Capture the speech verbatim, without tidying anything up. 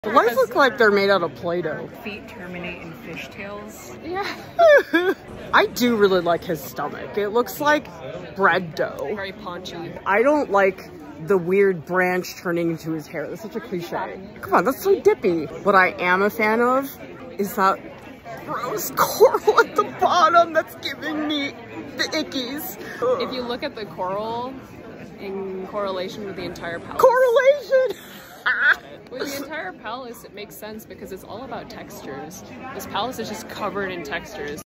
The legs look like they're made out of Play-Doh. Feet terminate in fishtails. Yeah. I do really like his stomach. It looks like bread dough. Very paunchy. I don't like the weird branch turning into his hair. That's such a cliche. Come on, that's so dippy. What I am a fan of is that gross coral at the bottom that's giving me the ickies. If you look at the coral in correlation with the entire palace. Correlation! With the entire palace, it makes sense because it's all about textures. This palace is just covered in textures.